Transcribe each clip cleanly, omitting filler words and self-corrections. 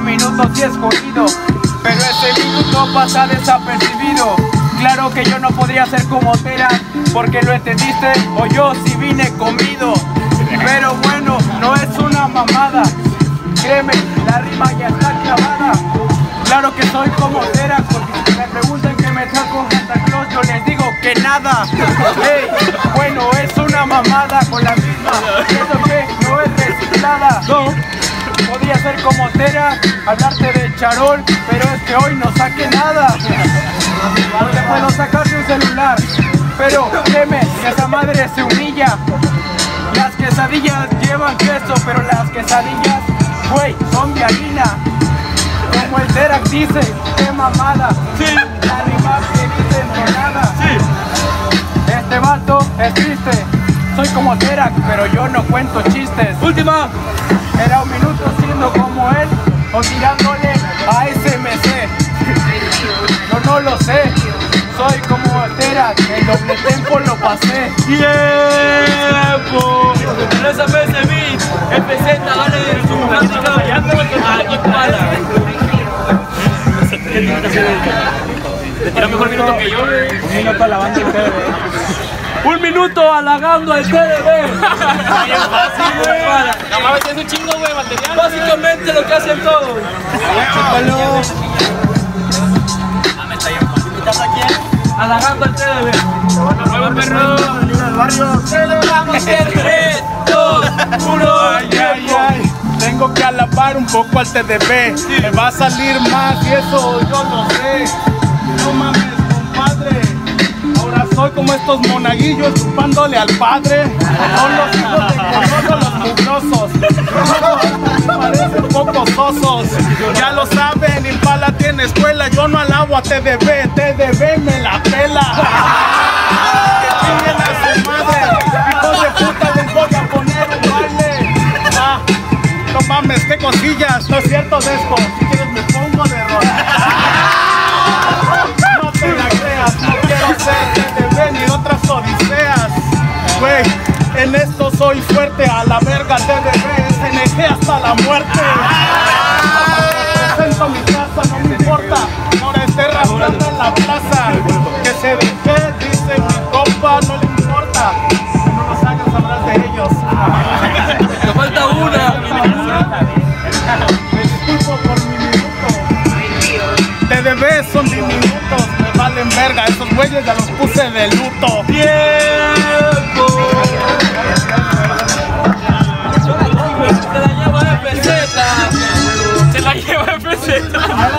minuto sí escogido, pero ese minuto pasa desapercibido. Claro que yo no podría ser como Tera, porque lo entendiste, o yo sí vine comido. Pero bueno, no es una mamada, créeme, la rima ya está clavada. Claro que soy como Tera, porque si me preguntan qué me trajo Santa Claus, yo les digo que nada. Hey, bueno, es una mamada con la misma, eso que no es reciclada. No. Podría ser como Tera, hablarte de charol, pero es que hoy no saqué nada. Te puedo sacar de un celular, pero créeme, que esa madre se humilla. Las quesadillas llevan queso, pero las quesadillas, güey, son de harina. Como el Tera dice, qué mamada. Sí. La rima que dice entonada. Sí. Este vato es triste. Soy como Tera, pero yo no cuento chistes. Última. Era un minuto siendo como él o tirándole a SMC. Yo no lo sé. Soy como Tera, el doble tempo lo pasé. ¡Tiempo! En esa PSB, empecé a darle su música a Impala. Te tira mejor minuto que yo. Un minuto alabando el TDB. Un minuto halagando al TDB. No mames, es un chingo, güey, material. Básicamente lo que hacen todos. ¿Estás aquí? Halagando al TDB. Nuevo perro. Celebramos el 3, 2, 1. Tengo que alabar un poco al TDB. Me va a salir más y eso yo lo sé. No mames, compadre. Ahora soy como estos monaguillos chupándole al padre. Son los hijos de Conoso, los mugrosos. Parecen pocos osos. Ya lo saben, Impala tiene escuela. Yo no alabo a TDB, TDB me la pela. Que chinguen a su madre. Hijos de puta, les voy a poner un baile. No mames, qué cosillas. No es cierto de esto. Si quieres me pongo de rodillas. No te la creas, no quiero ser TDB ni otras odiseas. Güey, en esto soy fuerte. A la verga TDB, SNG hasta la muerte. Presento mi casa, no me importa. Ahora esté rasurando en la plaza. Que se deje, dice mi compa, no le importa. No nos hagas hablar de ellos. Me falta una. Me disculpo por mi minuto. TDB son diminutos, me valen verga. Esos güeyes ya los puse de luto. ¡Tiempo! Se la lleva de peseta. Se la lleva de peseta.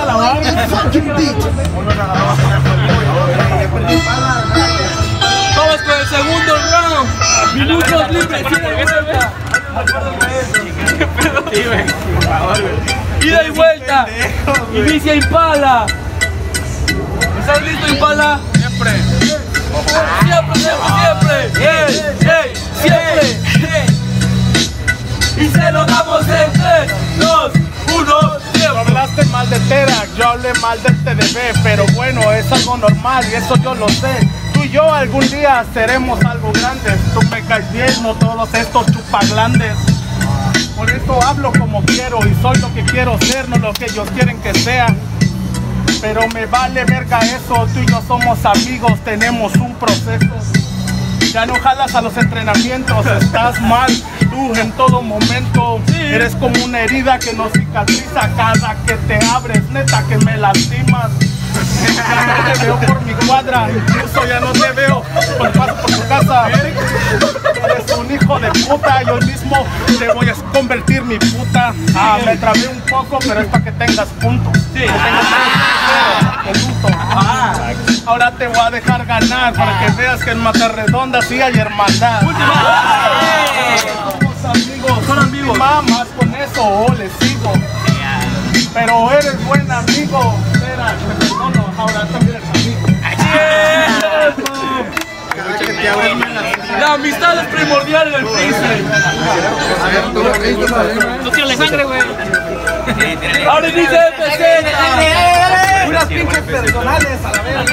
Vamos con el segundo round. Minutos libres. Ida y vuelta. Inicia Impala. ¿Estás listo, Impala? Siempre. Siempre, siempre. Siempre. Y se lo damos en 3, 2, 1, tiempo. Hablaste mal de Tera, yo hablé mal del TDB, pero bueno, es algo normal y eso yo lo sé. Tú y yo algún día seremos algo grande. Tú me caes bien, no todos estos chupaglandes. Por eso hablo como quiero y soy lo que quiero ser, no lo que ellos quieren que sea. Pero me vale verga eso, tú y yo somos amigos, tenemos un proceso. Ya no jalas a los entrenamientos, estás mal, tú en todo momento. Eres como una herida que no cicatriza cada que te abres, neta que me lastimas. Ya no te veo por mi cuadra, incluso ya no te veo por paso por tu casa. Eres un hijo de puta y hoy mismo te voy a convertir mi puta. Me trabé un poco, pero es para que tengas puntos. Sí, ahora te voy a dejar ganar para que veas que en Matarredonda sí hay hermandad. Somos amigos, son amigos. Mamas con eso, les sigo. Pero eres buen amigo. Espera, te perdono, ahora también eres amigo. La amistad es primordial en el freestyle. Tú tienes sangre, güey. Ahora dice PC. Unas pinches personales a la vez.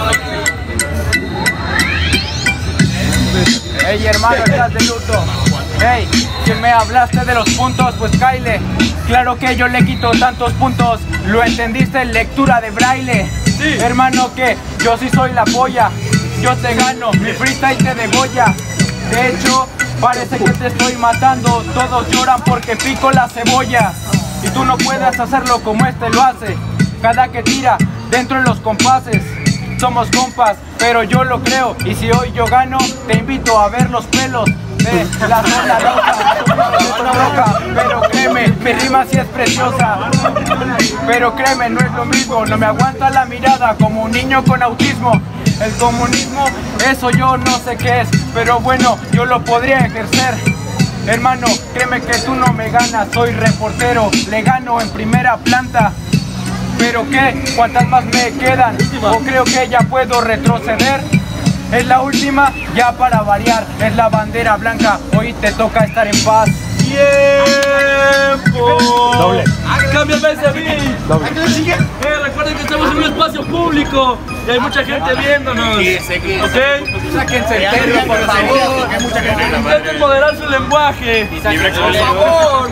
Ey, hermano, estás de luto. Hey, que me hablaste de los puntos, pues Kyle, claro que yo le quito tantos puntos. Lo entendiste en lectura de braille. Sí. Hermano, que yo sí soy la polla. Yo te gano, mi freestyle te degolla. De hecho, parece que te estoy matando. Todos lloran porque pico la cebolla. Y tú no puedes hacerlo como este lo hace. Cada que tira, dentro de los compases. Somos compas, pero yo lo creo. Y si hoy yo gano, te invito a ver los pelos de la zona roja. Pero créeme, mi rima sí es preciosa. Pero créeme, no es lo mismo. No me aguanta la mirada como un niño con autismo. El comunismo, eso yo no sé qué es, pero bueno, yo lo podría ejercer. Hermano, créeme que tú no me ganas, soy reportero, le gano en primera planta. ¿Pero qué? ¿Cuántas más me quedan? ¿O creo que ya puedo retroceder? Es la última, ya para variar, es la bandera blanca, hoy te toca estar en paz. ¡Tiempo! Doble. ¡Cámbiame ese beat! Doble. Recuerden que estamos en un espacio público y hay mucha gente viéndonos. ¿Ok? Sáquense el perro, por favor. Intenten moderar su lenguaje. Por favor.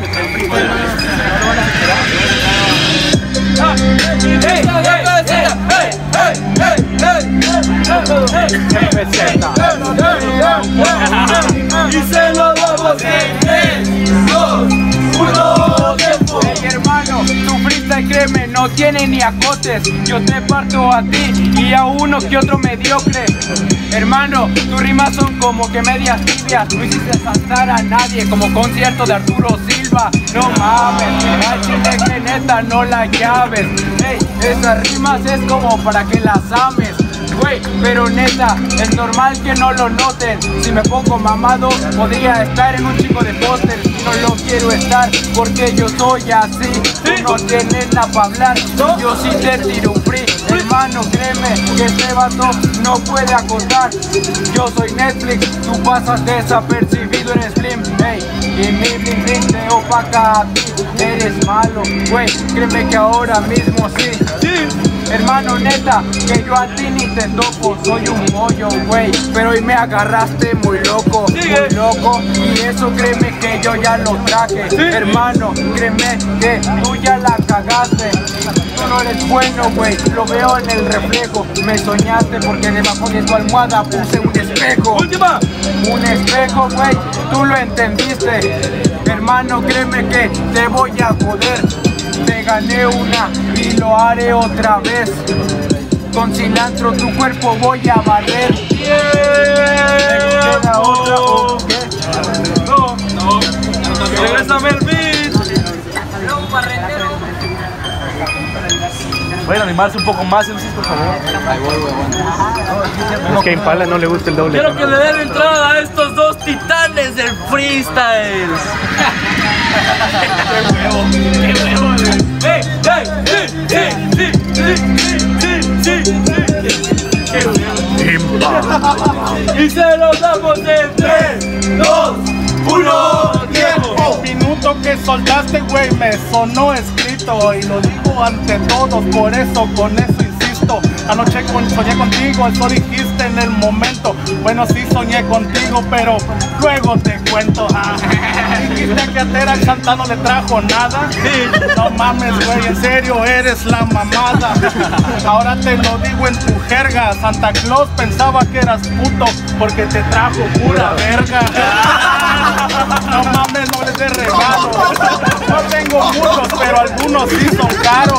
Y se lo damos en 3, 2, 1, tiempo. Hey, hermano, tu freestyle, créeme, no tiene ni acotes. Yo te parto a ti y a uno que otro mediocre. Hermano, tus rimas son como que medias tibias. No hiciste saltar a nadie como concierto de Arturo Silva. No mames, al chile que neta no la llaves. Hey, esas rimas es como para que las ames. Güey, pero neta, es normal que no lo noten. Si me pongo mamado, podría estar en un chico de póster. No lo quiero estar porque yo soy así. Tú no tienes nada para hablar, yo sí te tiro un free. Hermano, créeme que este vato no puede acotar. Yo soy Netflix, tú pasas desapercibido en Slim. Hey, y mi bling bling te opaca a ti. Eres malo, güey, créeme que ahora mismo sí. Hermano, neta, que yo a ti ni te toco. Soy un mollo, güey, pero hoy me agarraste muy loco. Muy loco, y eso créeme que yo ya lo traje. Hermano, créeme que tú ya la cagaste. Tú no eres bueno, güey, lo veo en el reflejo. Me soñaste porque debajo de tu almohada puse un espejo. ¡Última! Un espejo, güey, tú lo entendiste. Hermano, créeme que te voy a joder. Te gané una y lo haré otra vez. Con cilantro tu cuerpo voy a barrer. ¿Queda otra o qué? No. Regrésame el beat. Pueden animarse un poco más, MCs, por favor. Es que a Impala no le gusta el doble. Quiero que le den entrada a estos dos titanes del freestyle. Y se los damos en 3, 2, 1, tiempo. El minuto que soltaste, güey, me sonó escrito. Y lo digo ante todos, por eso, con eso insisto. Anoche soñé contigo, eso dijiste en el momento. Bueno, sí soñé contigo, pero luego te cuento. Dijiste que a Tera Chanta no le trajo nada. No mames, güey, en serio eres la mamada. Ahora te lo digo en tu jerga. Santa Claus pensaba que eras puto porque te trajo pura verga. No mames, no les dé regalos. No tengo muchos, pero algunos sí son caros.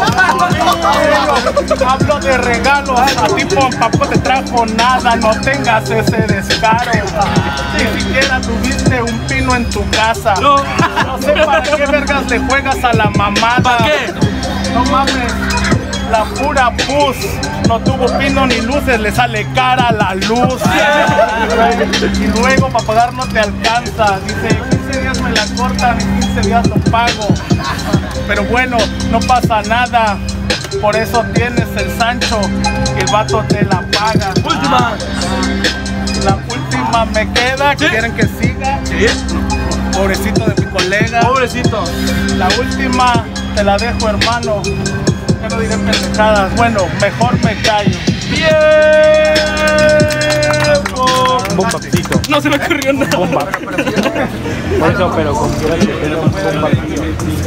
Hablo de regalos, a ti tampoco te trajo nada, no tengas ese descaro. Ni siquiera tuviste un pino en tu casa. No sé para qué vergas le juegas a la mamada. ¿Para qué? No mames, la pura pus no tuvo pino ni luces, le sale cara a la luz. Y luego para pagar no te alcanza. Dice, 15 días me la cortan, en 15 días lo pago. Pero bueno, no pasa nada. Por eso tienes el Sancho, que el vato te la paga. Última. La última me queda, ¿Sí? ¿Quieren que siga? Sí. Pobrecito de mi colega. Pobrecito. La última te la dejo, hermano. Ya no diré pendejadas. Bueno, mejor me callo. ¡Tiempo! Bombacito. No se me ocurrió nada. Bomba. Por eso, pero como quieras que tenga un bombacito.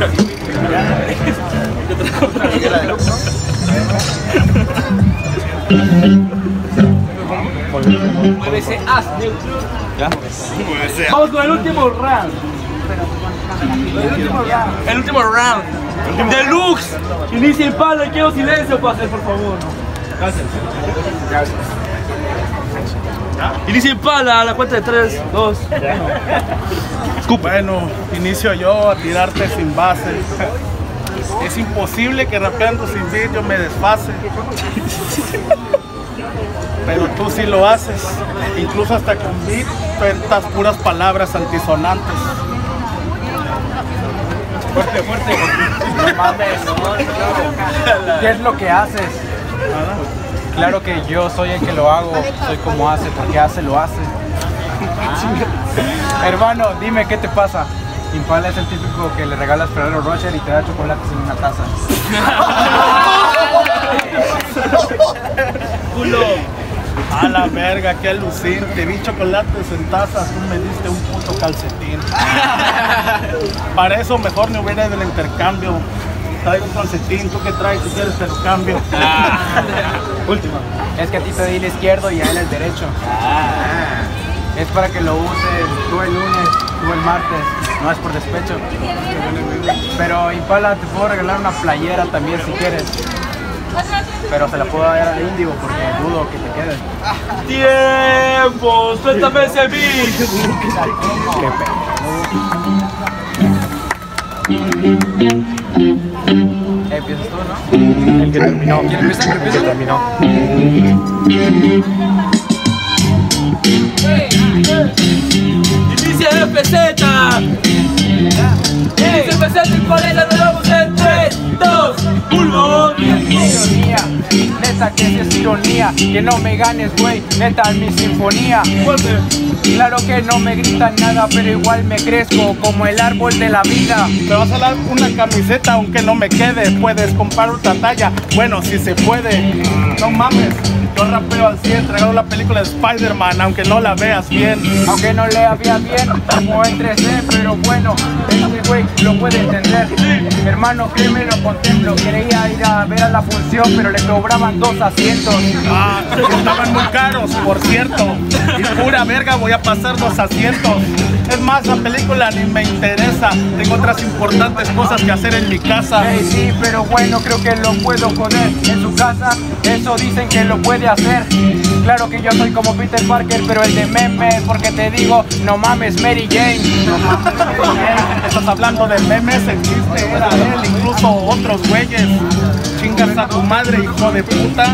Muévese, haz neutro. ¿Ya? Vamos con el último round. El último round. Deluxe. Inicia el palo y quiero silencio para hacer, por favor. Gracias. Inicia el palo a la cuenta de 3, 2. Bueno, inicio yo a tirarte sin base. Es imposible que rapeando sin beat yo me desfase. Pero tú sí lo haces. Incluso hasta con beat cuentas puras palabras antisonantes. Fuerte, fuerte. No mames. ¿Qué es lo que haces? Claro que yo soy el que lo hago. Soy como hace, porque hace, lo hace. Hermano, dime qué te pasa. Impala es el típico que le regalas Ferrero Rocher y te da chocolates en una taza. Culo. A la verga, qué alucinante. Vi chocolates en tazas, tú me diste un puto calcetín. Para eso mejor no hubiera ido el intercambio. Traigo un calcetín, ¿tú qué traes? Si quieres te lo cambio. Última. Es que a ti te di el izquierdo y a él el derecho. Es para que lo uses tú el lunes, tú el martes. No es por despecho. Pero Impala, te puedo regalar una playera también si quieres. Pero se la puedo dar al Índigo porque dudo que te quede. ¡Tiempo! ¡Suéltame ese beat! Qué pedo. Empiezas tú, ¿no? El que terminó. ¿Quién empieza? El que terminó. ¡Inicia FZ! ¡Inicia FZ y con ella nos vamos en 3, 2, 1. Ironía, neta que sí es ironía. Que no me ganes, güey, neta es mi sinfonía. Fuerte. Claro que no me gritan nada, pero igual me crezco como el árbol de la vida. Me vas a dar una camiseta aunque no me quede. Puedes comprar otra talla, bueno, si se puede. No mames, yo rapeo al 100. Regalo la película de Spider-Man aunque no la veas bien. Aunque no le había bien, como en 3D, pero bueno, este güey lo puede entender. Hermano, créeme, lo contemplo. Quería ir a ver a la función, pero le cobraban 2 asientos. Ah, estaban muy caros, por cierto. Y pura verga voy a pasar 2 asientos. Es más, la película ni me interesa. Tengo otras importantes cosas que hacer en mi casa. Hey, sí, pero bueno, creo que lo puedo joder. En su casa, eso dicen que lo puede hacer. Claro que yo soy como Peter Parker, pero el de meme, porque te digo, no mames, Mary Jane. No mames, estás hablando de memes, el chiste era él, incluso otros güeyes. Chingas a tu madre, hijo de puta.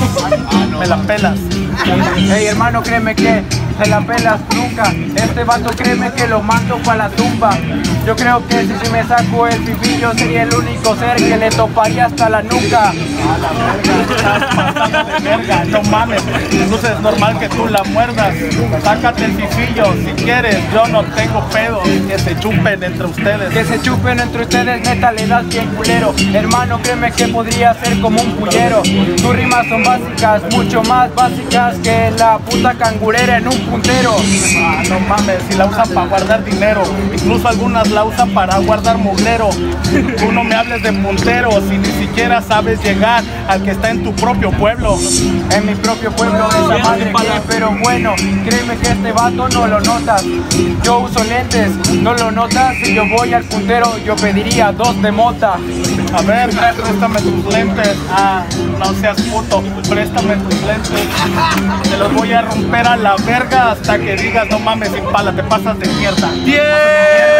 Me la pelas. Hey, hermano, créeme que te la pelas nunca. Este vato, créeme que lo mando pa' la tumba. Yo creo que si me saco el pibillo sería el único ser que le toparía hasta la nuca. A la verga, estás pasando de verga, no mames. Incluso es normal que tú la muerdas. Sácate el pipillo si quieres, yo no tengo pedo. Que se chupen entre ustedes. Que se chupen entre ustedes, neta, le das bien culero. Hermano, créeme que podría ser como un pullero. Tus rimas son básicas, mucho más básicas que la puta cangurera en un puntero. Ah, no mames, si la usan para guardar dinero. Incluso algunas la usan para guardar mugrero. Tú no me hables de puntero si ni siquiera sabes llegar al que está en tu propio pueblo. En mi propio pueblo, esa madre que, pero bueno, créeme que este vato no lo notas. Yo uso lentes, no lo notas. Si yo voy al puntero, yo pediría 2 de mota. A ver, préstame tus lentes. Ah, no seas puto, préstame tus lentes. Te los voy a romper a la verga hasta que digas, no mames, Impala, te pasas de mierda. ¡Bien!